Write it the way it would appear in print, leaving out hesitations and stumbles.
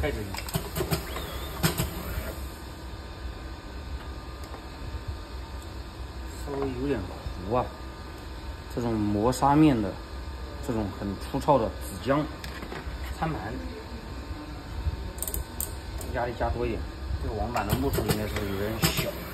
盖子里，稍微有点糊啊。这种磨砂面的，这种很粗糙的纸浆餐盘，压力加多一点。这个网板的目数应该是有点小。